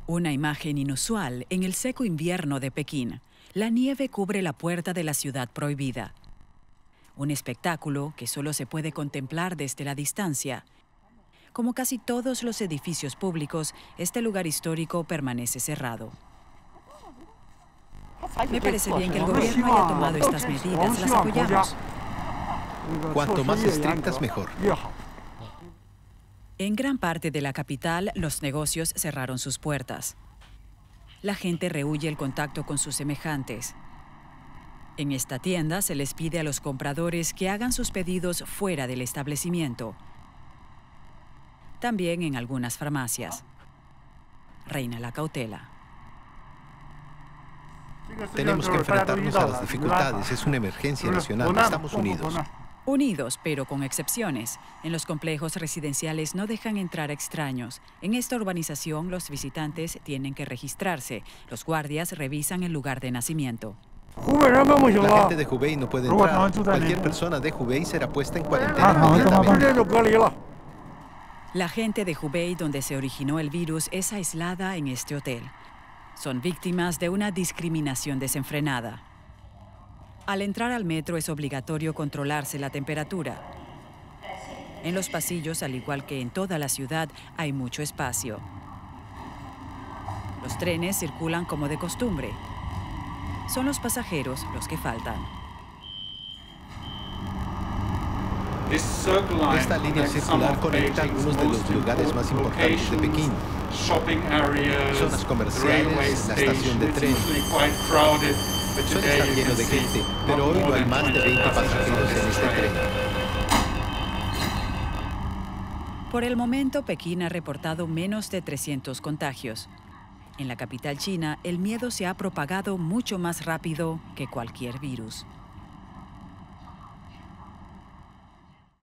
Una imagen inusual en el seco invierno de Pekín. La nieve cubre la puerta de la ciudad prohibida. Un espectáculo que solo se puede contemplar desde la distancia. Como casi todos los edificios públicos, este lugar histórico permanece cerrado. Me parece bien que el gobierno haya tomado estas medidas, las apoyamos. Cuanto más estrictas, mejor. En gran parte de la capital, los negocios cerraron sus puertas. La gente rehúye el contacto con sus semejantes. En esta tienda se les pide a los compradores que hagan sus pedidos fuera del establecimiento. También en algunas farmacias. Reina la cautela. Tenemos que enfrentarnos a las dificultades. Es una emergencia nacional. Estamos unidos. Unidos, pero con excepciones. En los complejos residenciales no dejan entrar extraños. En esta urbanización, los visitantes tienen que registrarse. Los guardias revisan el lugar de nacimiento. La gente de Hubei no puede entrar. Cualquier persona de Hubei será puesta en cuarentena inmediatamente. La gente de Hubei, donde se originó el virus, es aislada en este hotel. Son víctimas de una discriminación desenfrenada. Al entrar al metro es obligatorio controlarse la temperatura. En los pasillos, al igual que en toda la ciudad, hay mucho espacio. Los trenes circulan como de costumbre. Son los pasajeros los que faltan. Esta línea circular conecta algunos de los lugares más importantes de Pekín. Zonas comerciales, la estación de tren. Suele estar lleno de gente, pero hoy no hay más de 20 pasajeros en este tren. Por el momento, Pekín ha reportado menos de 300 contagios. En la capital china, el miedo se ha propagado mucho más rápido que cualquier virus.